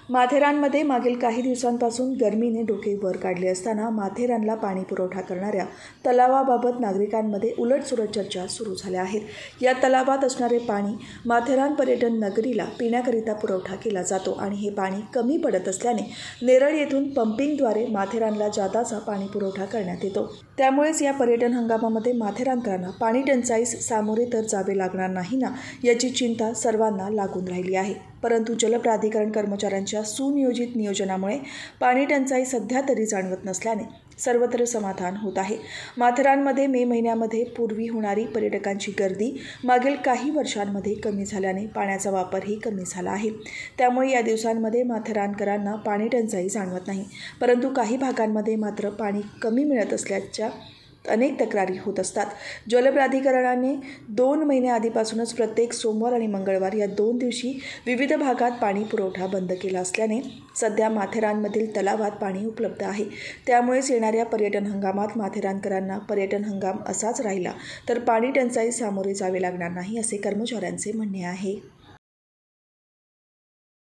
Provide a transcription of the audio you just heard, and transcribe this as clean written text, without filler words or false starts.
माथेरानमध्ये मागील काही दिवसांपासून गरमीने डोके वर काढले असताना माथेरानला पाणी पुरवठा करणाऱ्या तलावाबाबत नागरिकांमध्ये उलटसुलट चर्चा सुरू झाल्या आहेत। या तलावात असणारे पाणी माथेरान पर्यटन नगरीला पिण्याकरिता पुरवठा केला जातो आणि हे पाणी कमी पडत असल्याने नेरळ येथून पंपिंगद्वारे माथेरानला जादाचा पाणी पुरवठा करण्यात येतो। त्यामुळेच या पर्यटन हंगामामध्ये माथेरानकरांना पाणी टंचाईस सामोरे तर जावे लागणार नाही ना, याची चिंता सर्वांना लागून राहिली आहे। परंतु जलप्राधिकरण कर्मचाऱ्यांच्या सुनियोजित नियोजनामुळे पाणी टंचाई सध्या तरी जाणवत नसल्याने सर्वत्र समाधान होत आहे। माथेरानमध्ये मे महिन्यामध्ये पूर्वी होणारी पर्यटकांची गर्दी मागील काही वर्षांमध्ये कमी झाल्याने पाण्याचा वापरही कमी झाला आहे। त्यामुळे या दिवसांमध्ये माथेरानकरांना पाणी टंचाई जाणवत नाही। परंतु काही भागांमध्ये मात्र पाणी कमी मिळत असल्याच्या अनेक तक्रारी होत असतात। जलप्राधिकरणाने 2 महिन्याआधीपासूनच प्रत्येक सोमवार आणि मंगळवार या 2 दिवशी विविध भागात पाणी पुरवठा बंद केला असल्याने सध्या माथेरानमधील तलावात पाणी उपलब्ध आहे। त्यामुळेच येणाऱ्या पर्यटन हंगामात माथेरानकरांना पर्यटन हंगाम असाच राहिला तर पाणी टंचाई सामोरे जावे लागणार नाही, असे कर्मचाऱ्यांचे म्हणणे आहे।